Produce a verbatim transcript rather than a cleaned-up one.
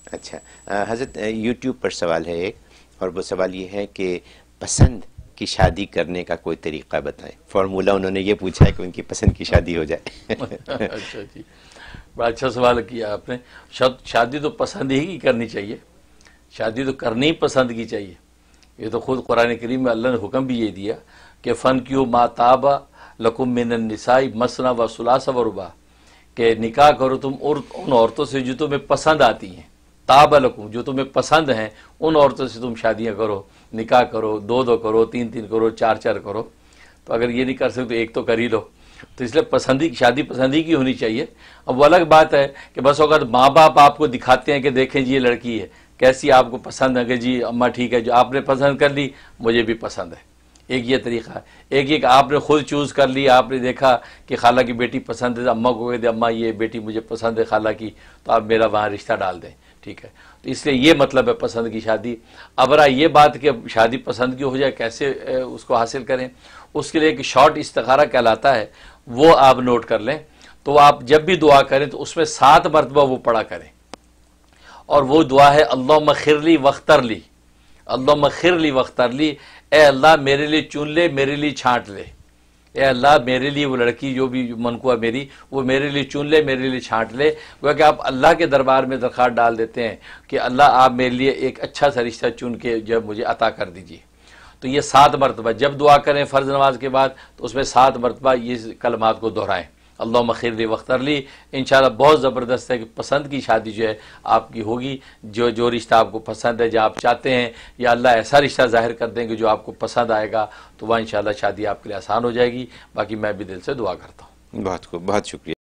اچھا حضرت، یوٹیوب پر سوال ہے ایک، اور وہ سوال یہ ہے کہ پسند کی شادی کرنے کا کوئی طریقہ بتائیں۔ فارمولہ انہوں نے یہ پوچھا ہے کہ ان کی پسند کی شادی ہو جائے۔ اچھا جی، بڑا اچھا سوال کیا آپ نے۔ شادی تو پسند ہی کی کرنی چاہیے، شادی تو کرنی ہی پسند کی چاہیے۔ یہ تو خود قرآن کریم میں اللہ نے حکم بھی یہ دیا کہ فن کیو ما طاب لکم من النساء مثنی و ثلاث و رباع، کہ نکاح کرو تم اور ان عورتوں سے جو تمہیں پسند آتی ہیں، طاب لکم جو تمہیں پسند ہیں ان عورتوں سے تم شادیاں کرو، نکاح کرو، دو دو کرو، تین تین کرو، چار چار کرو۔ تو اگر یہ نہیں کر سکتے تو ایک تو کر ہی لو۔ تو اس لیے پسندی شادی پسندی کی ہونی چاہیے۔ اب وہ الگ بات ہے کہ بس اوقات ماں باپ آپ کو دکھاتے ہیں کہ دیکھیں جی یہ لڑکی ہے کیسی آپ کو پسند ہے، کہ جی اماں ٹھیک ہے جو آپ نے پسند کر لی مجھے بھی پسند ہے، ایک یہ طریقہ ہے۔ ایک یہ کہ آپ نے خود چوز کر لی، آپ نے دیکھا کہ خالہ کی بیٹی پسند ہے، اماں کو کہتے اماں یہ بیٹی مجھے پسند ہے خالہ کی، تو آپ میرا وہاں رشتہ ڈال دیں، ٹھیک ہے۔ تو اس لیے یہ مطلب ہے پسند کی شادی۔ اب رہا یہ بات کہ شادی پسند کی ہو جائے کیسے اس کو حاصل کریں، اس کے لیے ایک شارٹ استخارہ کہلاتا ہے، وہ آپ نوٹ کر لیں۔ تو آپ جب بھی دعا کریں تو اس میں سات مرتبہ وہ پڑھا کریں، اور وہ دعا ہے اللہم خرلی وخترلی، اللہم خرلی وخترلی، اے اللہ میرے لیے چن لے، میرے لیے چھانٹ لے، اے اللہ میرے لیے وہ لڑکی جو بھی منقوہ میری وہ میرے لیے چن لے، میرے لیے چھانٹ لے۔ گویا کہ آپ اللہ کے دربار میں درخواست ڈال دیتے ہیں کہ اللہ آپ میرے لیے ایک اچھا سا رشتہ چن کے جب مجھے عطا کر دیجیے۔ تو یہ سات مرتبہ جب دعا کریں فرض نماز کے بعد تو اس میں سات مرتبہ یہ کلمات کو دہرائیں، اللہم خرلی وخترلی۔ انشاءاللہ بہت زبردست ہے کہ پسند کی شادی جو ہے آپ کی ہوگی، جو جو رشتہ آپ کو پسند ہے، جو آپ چاہتے ہیں، یا اللہ ایسا رشتہ ظاہر کر دیں کہ جو آپ کو پسند آئے گا، تو وہ انشاءاللہ شادی آپ کے لیے آسان ہو جائے گی۔ باقی میں بھی دل سے دعا کرتا ہوں۔ بہت خوب، بہت شکریہ۔